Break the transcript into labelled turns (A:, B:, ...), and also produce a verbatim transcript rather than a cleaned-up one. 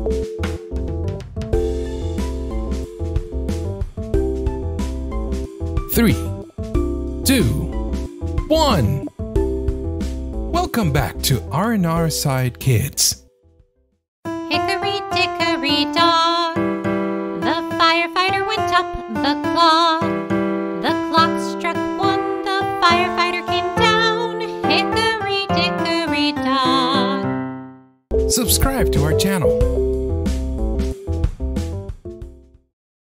A: Three, two, one. Welcome back to R and R Side Kids.
B: Hickory Dickory Dock, the firefighter went up the clock. The clock struck one, the firefighter came down. Hickory Dickory Dock.
A: Subscribe to our channel.